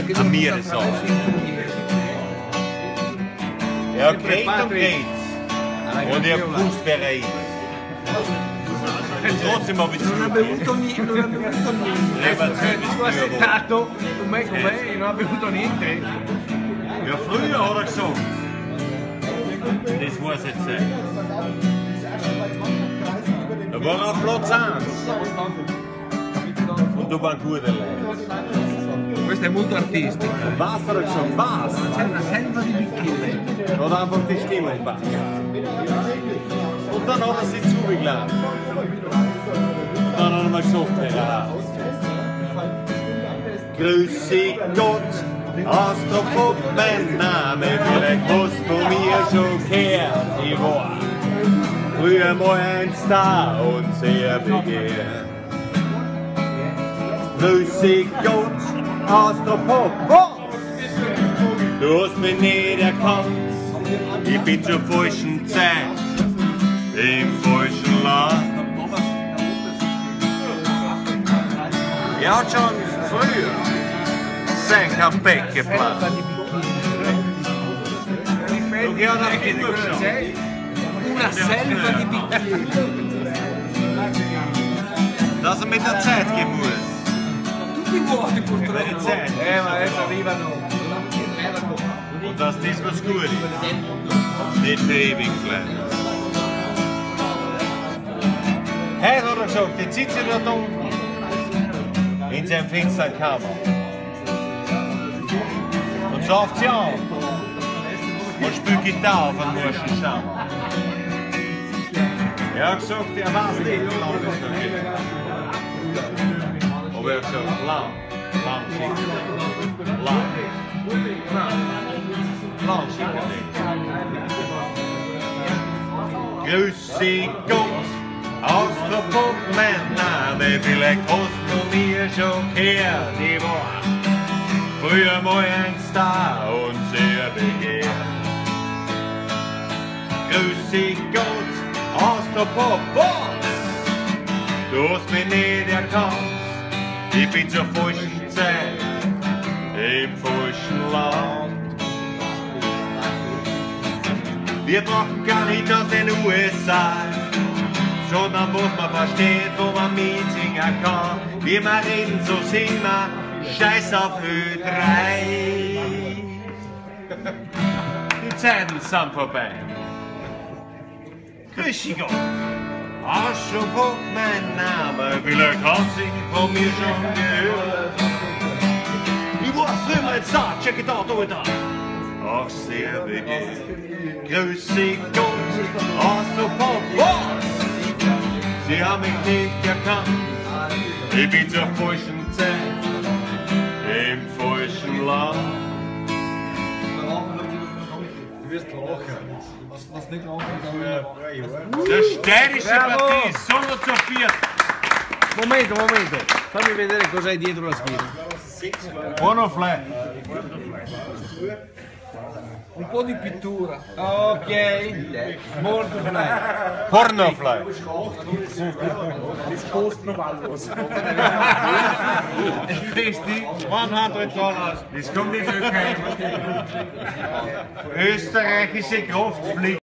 A mir so. Ja, geht und geht's. Und ich hab gewusst, wer er ist. Und trotzdem hab ich zu Non ha bevuto niente. Tu hai settato un me con me e non ha bevuto niente. Ja, früher hat er gesagt. Das weiß jetzt nicht. Da war er auf Platz 1. Und da waren gute Leute. Questo è molto artistico. Was hat er gesagt? Was? C'è una selva di bicchieri. Hat einfach die Stimme gepackt. Und dann hat er sich zugeladen. Und dann hat er mal gesagt, ja. Grüße Gott, Astrofop, mein Name, vielleicht hast du mir schon gehört. Ich war früher mal ein Star und sehr begehrt. Grüße Gott, Astrofop, du hast mich nicht erkannt. Ich bin zur falschen Zeit, im falschen Land. Er hat schon früher sein Comeback geplant. Du gehst nach hinten geschaut. Una selva di bicchieri. Dass er mit der Zeit gehen muss. Tutti vuoti purtroppo. Mit der Zeit. Ma adesso arrivano. Und dass das was gut ist. Nicht für ewig bleiben. Heute hat er gesagt, jetzt sitzt er dort unten. In seinem Fensterkammer. Und schafft sie auf. Und spielt Gitarre auf einem morschen Schaum. Er hat gesagt, er weiß nicht, wie lange das noch geht. Aber er hat gesagt, lang schicken. Lang schicken. Grüße Gott, Astrofop, mein Name, vielleicht hast du mir schon gehört. Ich war früher mal ein Star und sehr begehrt. Grüße Gott, Astrofop, was? Du hast mich nicht erkannt. Ich bin zur falschen Zeit, im falschen Land. Wir brauchen gar nicht aus den USA, sondern muss man verstehen, wo man mitsingen kann. Wie wir reden, so singen wir, scheiß auf Ö3. Die Zeiten sind vorbei. Grüß Gott. Astrofop, mein Name, vielleicht haben Sie von mir schon gehört. Ich war früher mal ein Star, check it out, da. Ach, sehr begehrt. Grüße Gott, Astrofop, was? Sie haben mich nicht erkannt. Ich bin zur falschen Zeit, im falschen Land. Du wirst lachen. Was nicht lachen kann. Der steirische Partie ist solo zu viert. Momento. Fammi vedere cos'hai dietro la schiena. Buono flash. Un po' di pittura. Ok. Molto flash. Porno flash. Das kostet noch alles. Christi, $100. Das kommt nicht okay. Österreichische Kraftpflicht.